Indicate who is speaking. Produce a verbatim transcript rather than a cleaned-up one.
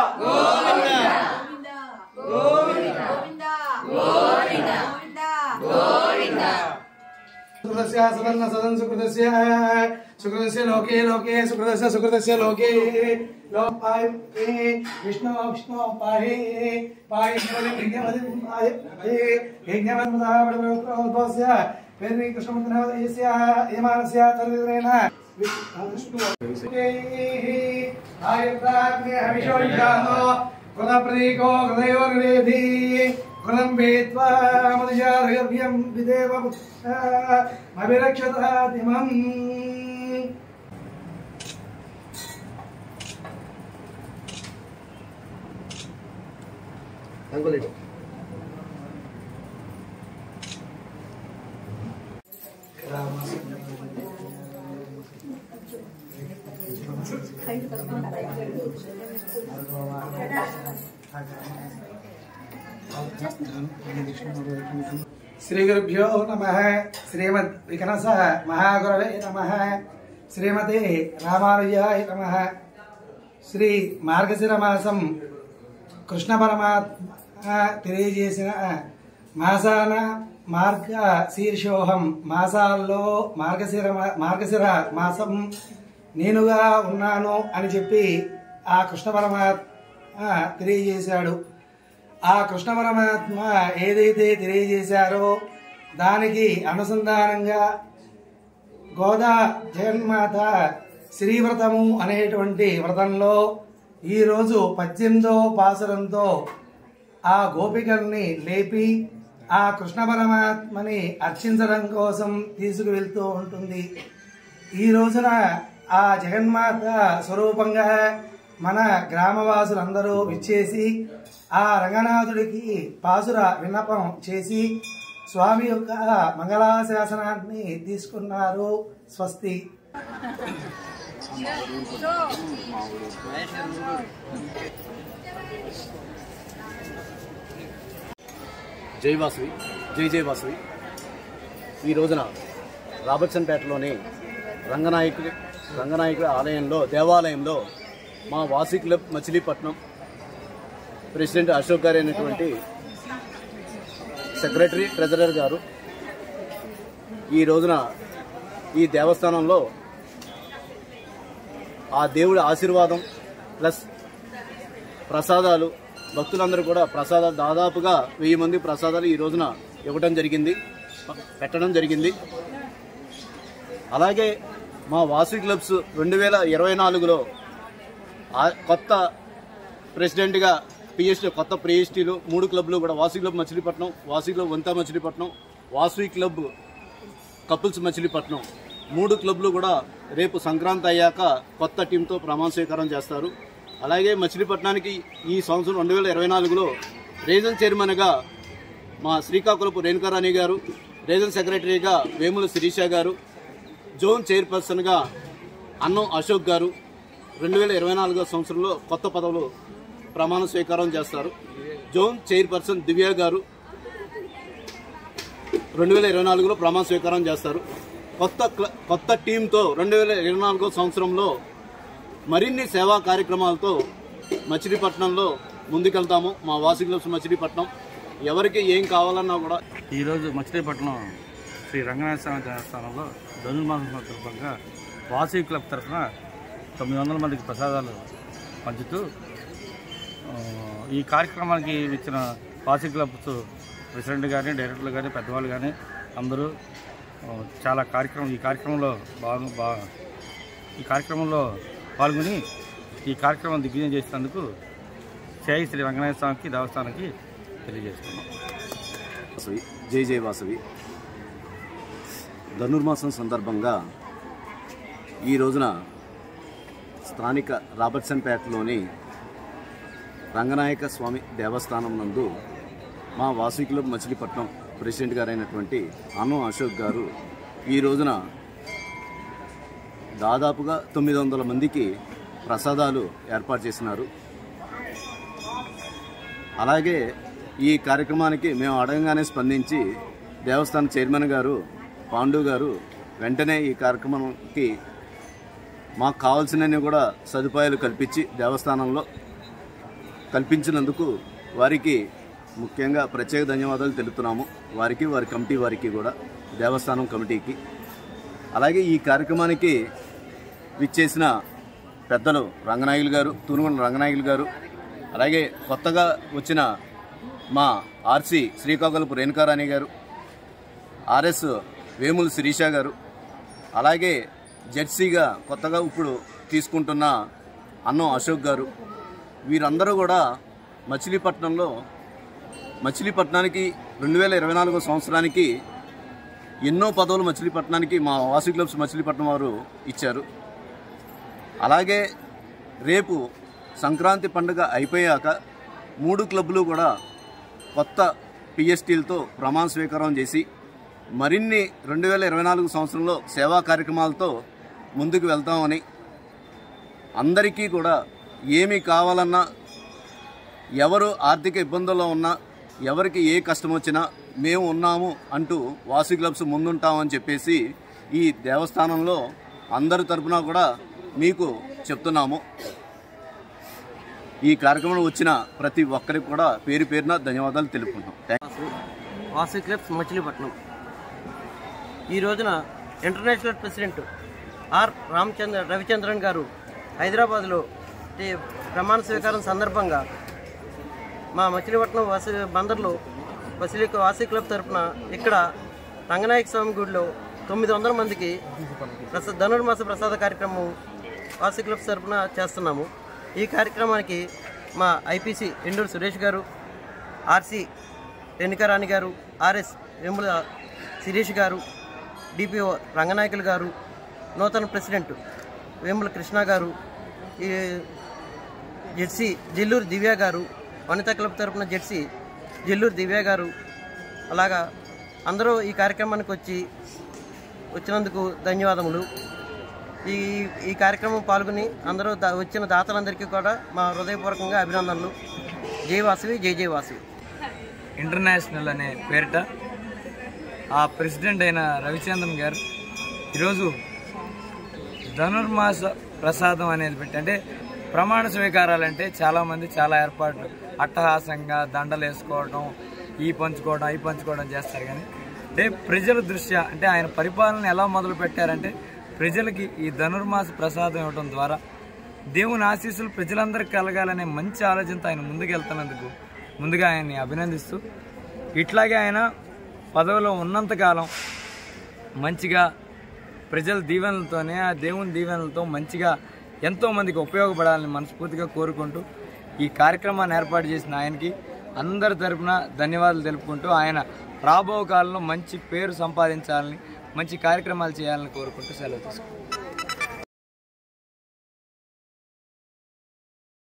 Speaker 1: सुकृतस्य सदन सुकृतस्य सुकृतस्य लोके लोके सुकृतस्य सुकृतस्य लोके लोक पाहि विष्णु विष्णु पाहि पाहि यज्ञवदि पाहि यज्ञवदस्य वेदि कृष्णमन्त्रस्य यमानस्य तर्वेन विष्णु आयत्राग्ने हविषोज्ञानो कृतप्रतीको हृदयोर्वेदी कृतं वेत्वा मधुजार्यभ्यं विदेव अभिरक्षतादिमम् अंगुलिटो श्री गुरुभ्यो नमः। श्रीमद् विकनस महागुरवे नमः। श्रीमते रामानुजाय नमः। श्री మార్గశిర మాసం కృష్ణ పరమాత్మ తెలియజేసిన మాసాన మార్గ శీర్షోహం మాసాల్లో మార్గశిర మార్గశిర మాసం నేనుగా ఉన్నాను అని చెప్పి ఆ కృష్ణ పరమాత్మ తెలియజేశాడు। ఆ కృష్ణ పరమాత్మ ఏదైతే తెలియజేశారో దానికి అనుసంధానంగా గోదా జగన్మాత శ్రీవ్రతము అనేటువంటి వ్రతంలో ఈరోజు పద్దెనిమిదో పాసురంతో ఆ గోపికల్ని లేపి ఆ కృష్ణ పరమాత్మని అర్చించడం కోసం తీసుకువెళ్తూ ఉంటుంది। ఈ రోజున ఆ జగన్మాత స్వరూపంగా మన గ్రామవాసులందరూ విచ్చేసి ఆ రంగనాథుడికి పాసుర విన్నపం చేసి స్వామి యొక్క మంగళాశాసనాన్ని తీసుకున్నారు। స్వస్తి।
Speaker 2: జై వాసవి, జై జై వాసవి। ఈ రోజున రాబర్ట్సన్పేటలోని రంగనాయకుడి రంగనాయకుడి ఆలయంలో దేవాలయంలో మా వాసి క్లబ్ మచిలీపట్నం ప్రెసిడెంట్ అశోక్ గారు అయినటువంటి సెక్రటరీ ట్రెజరర్ గారు ఈ రోజున ఈ దేవస్థానంలో ఆ దేవుడి ఆశీర్వాదం ప్లస్ ప్రసాదాలు భక్తులందరూ కూడా ప్రసాదాలు దాదాపుగా వెయ్యి మంది ప్రసాదాలు ఈ రోజున ఇవ్వడం జరిగింది, పెట్టడం జరిగింది। అలాగే మా వాసి క్లబ్స్ రెండు వేల ఇరవై నాలుగులో కొత్త ప్రెసిడెంట్గా పిఎస్టీ కొత్త పిఎస్టీలు మూడు క్లబ్లు కూడా వాసి క్లబ్ మచిలీపట్నం, వాసి క్లబ్ వంతా మచిలీపట్నం, వాసవి క్లబ్ కపుల్స్ మచిలీపట్నం మూడు క్లబ్లు కూడా రేపు సంక్రాంతి అయ్యాక కొత్త టీంతో ప్రమాణ స్వీకారం చేస్తారు। అలాగే మచిలీపట్నానికి ఈ సంవత్సరం రెండు వేల ఇరవై నాలుగులో రీజన్ చైర్మన్గా మా శ్రీకాకుళపు రేణుకారాణి గారు, రీజన్ సెక్రటరీగా వేముల శిరీష గారు, జోన్ చైర్పర్సన్గా అన్నం అశోక్ గారు రెండు వేల ఇరవై నాలుగో సంవత్సరంలో కొత్త పదవులు ప్రమాణ స్వీకారం చేస్తారు। జోన్ చైర్పర్సన్ దివ్య గారు రెండు వేల ఇరవై నాలుగులో ప్రమాణ స్వీకారం చేస్తారు। కొత్త కొత్త టీంతో రెండు వేల ఇరవై నాలుగో సంవత్సరంలో మరిన్ని సేవా కార్యక్రమాలతో మచిలీపట్నంలో ముందుకెళ్తాము। మా వాసి క్లబ్స్ మచిలీపట్నం ఎవరికి ఏం కావాలన్నా కూడా
Speaker 3: ఈరోజు మచిలీపట్నం శ్రీ రంగనాథ స్వామి దేవస్థానంలో ధనుర్మాసం సందర్భంగా వాసవి క్లబ్ తరఫున తొమ్మిది వందల మందికి ప్రసాదాలు పంచుతూ ఈ కార్యక్రమానికి ఇచ్చిన వాసవి క్లబ్స్ ప్రెసిడెంట్ కానీ డైరెక్టర్లు కానీ పెద్దవాళ్ళు కానీ అందరూ చాలా కార్యక్రమం ఈ కార్యక్రమంలో బాగా బాగా ఈ కార్యక్రమంలో పాల్గొని ఈ కార్యక్రమం దిగ్విజయం చేసినందుకు జై శ్రీ రంగనాథ స్వామికి దేవస్థానానికి తెలియజేస్తున్నాం।
Speaker 2: వాసవి, జై జై వాసవి। ధనుర్మాసం సందర్భంగా ఈ రోజున స్థానిక రాబర్ట్సన్పేటలోని రంగనాయక స్వామి దేవస్థానం నందు మా వాసవి క్లబ్ మచిలీపట్నం ప్రెసిడెంట్ గారైనటువంటి అన్నం అశోక్ గారు ఈ రోజున దాదాపుగా తొమ్మిది వందల మందికి ప్రసాదాలు ఏర్పాటు చేసినారు। అలాగే ఈ కార్యక్రమానికి మేము అడగంగానే స్పందించి దేవస్థాన చైర్మన్ గారు పాండు గారు వెంటనే ఈ కార్యక్రమానికి మాకు కావాల్సినవి కూడా సదుపాయాలు కల్పించి దేవస్థానంలో కల్పించినందుకు వారికి ముఖ్యంగా ప్రత్యేక ధన్యవాదాలు తెలుపుతున్నాము. వారికి, వారి కమిటీ వారికి కూడా, దేవస్థానం కమిటీకి. అలాగే ఈ కార్యక్రమానికి విచ్చేసిన పెద్దలు రంగనాయులు గారు, తూనుగొండ రంగనాయులు గారు, అలాగే కొత్తగా వచ్చిన మా ఆర్సీ శ్రీకాకుళపు రేణుకారాణి గారు, ఆర్ఎస్ వేముల శిరీష గారు, అలాగే జెడ్సీగా కొత్తగా ఇప్పుడు తీసుకుంటున్న అన్నం అశోక్ గారు, వీరందరూ కూడా మచిలీపట్నంలో మచిలీపట్నానికి రెండు వేల ఇరవై నాలుగో సంవత్సరానికి ఎన్నో పదవులు మచిలీపట్నానికి మా వాసవి క్లబ్స్ మచిలీపట్నం వారు ఇచ్చారు. అలాగే రేపు సంక్రాంతి పండుగ అయిపోయాక మూడు క్లబ్లు కూడా కొత్త పిఎస్టీలతో ప్రమాణ స్వీకారం చేసి మరిన్ని రెండు వేల ఇరవై నాలుగు సంవత్సరంలో సేవా కార్యక్రమాలతో ముందుకు వెళ్తామని, అందరికీ కూడా ఏమి కావాలన్నా, ఎవరు ఆర్థిక ఇబ్బందుల్లో ఉన్నా, ఎవరికి ఏ కష్టం వచ్చినా మేము ఉన్నాము అంటూ వాసవి క్లబ్స్ ముందుంటామని చెప్పేసి ఈ దేవస్థానంలో అందరి తరపున కూడా మీకు చెప్తున్నాము. ఈ కార్యక్రమం వచ్చిన ప్రతి ఒక్కరికి కూడా పేరు పేరున ధన్యవాదాలు తెలుపుకుంటాం.
Speaker 4: వాసవి క్లబ్స్ మచిలీపట్నం ఈ రోజున international president R Ramachandra Ravichandran గారు హైదరాబాద్లో ప్రమాణ స్వీకారం సందర్భంగా మా మచిలీపట్నం వాసి బందర్లో వసీలిక వాసవి క్లబ్ తరఫున ఇక్కడ రంగనాయక స్వామి గుడిలో తొమ్మిది వందల మందికి ప్రసా ధనుర్మాస ప్రసాద కార్యక్రమం వాసవి క్లబ్స్ తరఫున చేస్తున్నాము. ఈ కార్యక్రమానికి మా ఐపీసీ ఎండూరు సురేష్ గారు, ఆర్సీ రేణుకారాణి గారు, ఆర్ఎస్ వేముల శిరీష్ గారు, డిపిఓ రంగనాయకులు గారు, నూతన ప్రెసిడెంట్ వేముల కృష్ణ గారు, ఈ జెడ్సీ జిల్లూరు దివ్య గారు, వనితా క్లబ్ తరఫున జెడ్సీ జిల్లూరు దివ్య గారు, అలాగా అందరూ ఈ కార్యక్రమానికి వచ్చి వచ్చినందుకు ధన్యవాదములు. ఈ ఈ కార్యక్రమం పాల్గొని అందరూ వచ్చిన దాతలందరికీ కూడా మా హృదయపూర్వకంగా అభినందనలు. జై వాసవి, జై జై వాసవి.
Speaker 5: ఇంటర్నేషనల్ అనే పేరిట ఆ ప్రెసిడెంట్ అయిన రవిచంద్రన్ గారు ఈరోజు ధనుర్మాస ప్రసాదం అనేది పెట్టి, అంటే ప్రమాణ స్వీకారాలంటే చాలామంది చాలా ఏర్పాట్లు అట్టహాసంగా దండలు వేసుకోవడం, ఈ పంచుకోవడం అవి పంచుకోవడం చేస్తారు. కానీ అంటే ప్రజల దృష్ట్యా, అంటే ఆయన పరిపాలన ఎలా మొదలు పెట్టారంటే ప్రజలకి ఈ ధనుర్మాస ప్రసాదం ఇవ్వడం ద్వారా దేవుని ఆశీస్సులు ప్రజలందరికీ కలగాలనే మంచి ఆలోచనతో ఆయన ముందుకెళ్తున్నందుకు ముందుగా ఆయన్ని అభినందిస్తూ, ఇట్లాగే ఆయన పదవిలో ఉన్నంతకాలం మంచిగా ప్రజల దీవెనలతోనే, ఆ దేవుని దీవెనలతో మంచిగా ఎంతోమందికి ఉపయోగపడాలని మనస్ఫూర్తిగా కోరుకుంటూ ఈ కార్యక్రమాన్ని ఏర్పాటు చేసిన ఆయనకి అందరి తరపున ధన్యవాదాలు తెలుపుకుంటూ, ఆయన రాబో కాలంలో మంచి పేరు సంపాదించాలని, మంచి కార్యక్రమాలు చేయాలని కోరుకుంటూ సెలవు తీసుకుంటాం.